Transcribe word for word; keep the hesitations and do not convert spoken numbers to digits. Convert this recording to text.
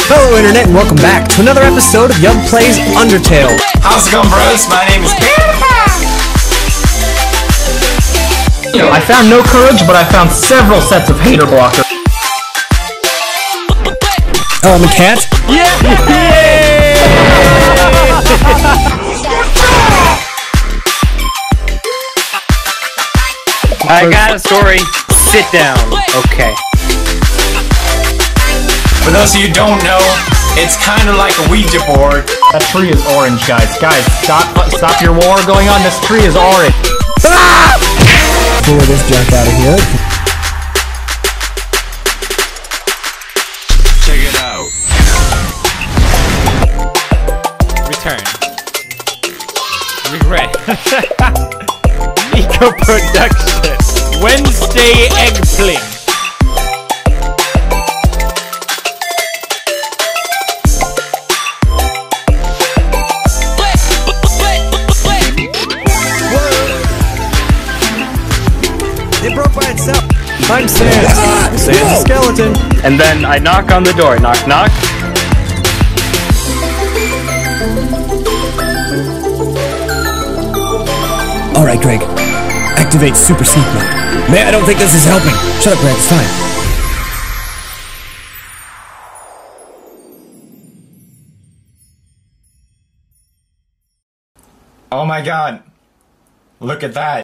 Hello Internet and welcome back to another episode of Yub Plays Undertale. How's it going, bros? My name is I found no courage, but I found several sets of hater blockers. Oh, I'm a cat? Yeah! I got a story. Sit down. Okay. For those of you who don't know, it's kind of like a Ouija board. That tree is orange, guys. Guys, stop stop your war going on. This tree is orange. Ah! Clear this junk out of here. Check it out. Return. Regret. Eco Production. Wednesday Eggpling. It broke by itself. I'm Sans. Ah, Sans the skeleton. And then I knock on the door. Knock, knock. Alright, Greg. Activate Super Sneak Mode. Man, I don't think this is helping. Shut up, Greg. It's fine. Oh my god. Look at that.